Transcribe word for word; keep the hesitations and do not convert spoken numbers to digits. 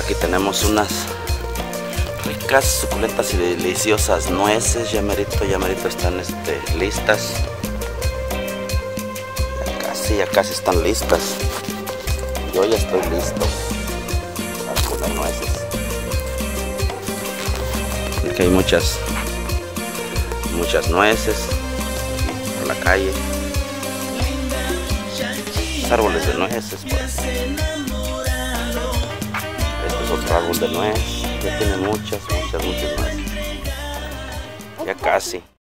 Aquí tenemos unas ricas, suculentas y deliciosas nueces. Ya merito, ya merito están este, listas. Ya casi, ya casi están listas. Yo ya estoy listo para comer nueces. Aquí hay muchas, muchas nueces por la calle. Árboles de nueces, pues. Este es otro árbol de nuez. Ya tiene muchas, muchas, muchas nueces. Ya casi.